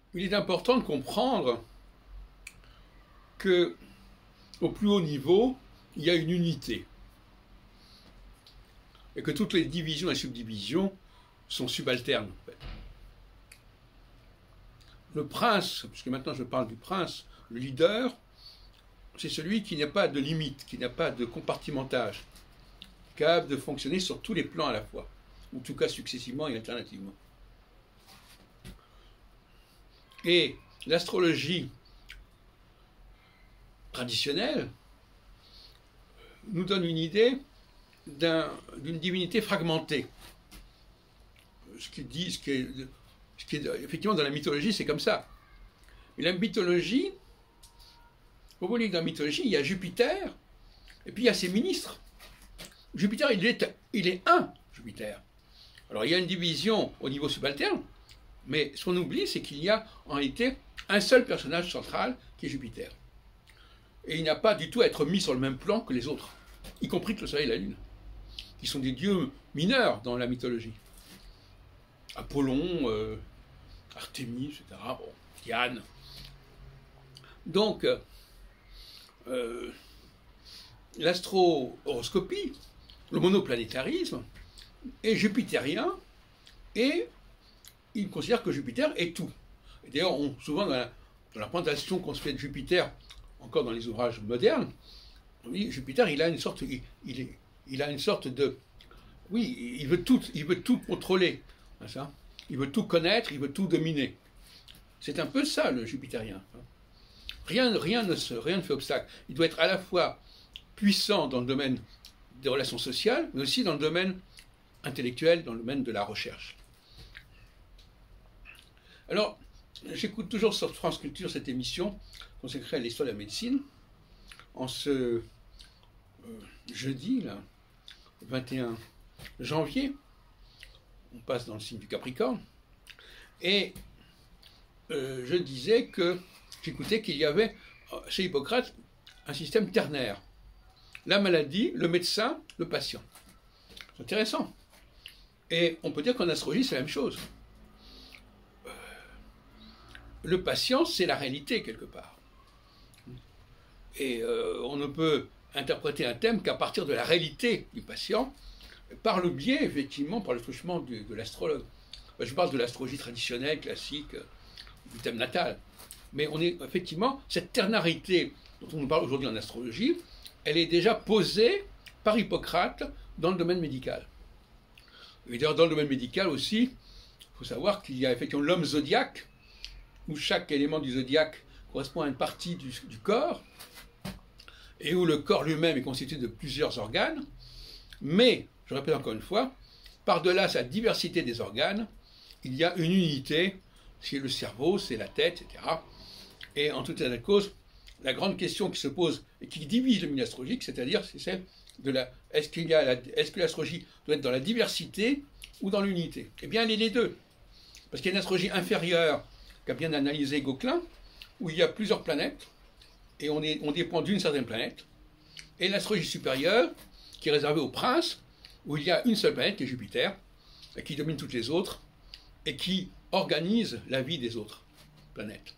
il est important de comprendre que, au plus haut niveau, il y a une unité. Et que toutes les divisions et subdivisions sont subalternes, en fait. Le prince, puisque maintenant je parle du prince, le leader, c'est celui qui n'a pas de limite, qui n'a pas de compartimentage, capable de fonctionner sur tous les plans à la fois, ou en tout cas successivement et alternativement. Et l'astrologie traditionnelle nous donne une idée d'une divinité fragmentée. Ce qui est effectivement dans la mythologie, c'est comme ça. Mais la mythologie, vous voyez que dans la mythologie, il y a Jupiter, et puis il y a ses ministres. Jupiter, il est un, Jupiter. Alors il y a une division au niveau subalterne, mais ce qu'on oublie, c'est qu'il y a en réalité un seul personnage central qui est Jupiter. Et il n'a pas du tout à être mis sur le même plan que les autres, y compris que le Soleil et la Lune, qui sont des dieux mineurs dans la mythologie. Apollon, Artémis, etc. Bon, Diane. Donc, l'astro-horoscopie, le monoplanétarisme, est jupitérien et il considère que Jupiter est tout. D'ailleurs, souvent dans la présentation qu'on se fait de Jupiter, encore dans les ouvrages modernes, on dit Jupiter, il a une sorte de... Oui, il veut tout contrôler. Ça. Il veut tout connaître, il veut tout dominer. C'est un peu ça, le jupitérien. Rien ne fait obstacle. Il doit être à la fois puissant dans le domaine des relations sociales, mais aussi dans le domaine intellectuel, dans le domaine de la recherche. Alors, j'écoute toujours sur France Culture cette émission consacrée à l'histoire de la médecine. En ce jeudi, là, 21 janvier, on passe dans le signe du Capricorne, et je disais que j'écoutais qu'il y avait chez Hippocrate un système ternaire. La maladie, le médecin, le patient. C'est intéressant. Et on peut dire qu'en astrologie, c'est la même chose. Le patient, c'est la réalité, quelque part. Et on ne peut interpréter un thème qu'à partir de la réalité du patient, par le biais, effectivement, par le truchement de l'astrologue. Je parle de l'astrologie traditionnelle, classique, du thème natal. Mais on est, effectivement, cette ternarité dont on nous parle aujourd'hui en astrologie, elle est déjà posée par Hippocrate dans le domaine médical. Et d'ailleurs, dans le domaine médical aussi, il faut savoir qu'il y a effectivement l'homme zodiaque, où chaque élément du zodiaque correspond à une partie du corps, et où le corps lui-même est constitué de plusieurs organes, mais, je répète encore une fois, par-delà sa diversité des organes, il y a une unité, c'est le cerveau, c'est la tête, etc. Et en tout état de cause, la grande question qui se pose et qui divise le milieu astrologique, c'est-à-dire c'est celle de est-ce que l'astrologie doit être dans la diversité ou dans l'unité? Eh bien, elle est les deux. Parce qu'il y a une astrologie inférieure qu'a bien analysé Gauquelin, où il y a plusieurs planètes, et on dépend d'une certaine planète, et l'astrologie supérieure, qui est réservée aux princes, où il y a une seule planète, qui est Jupiter, et qui domine toutes les autres, et qui organise la vie des autres planètes.